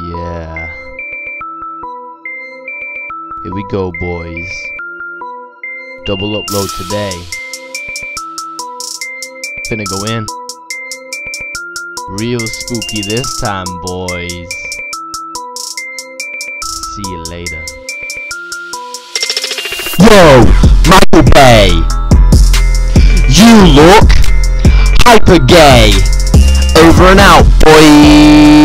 Yeah. Here we go, boys. Double upload today. Finna go in. Real spooky this time, boys. See you later. Yo, Michael Bay. You look hyper gay. Over and out, boy.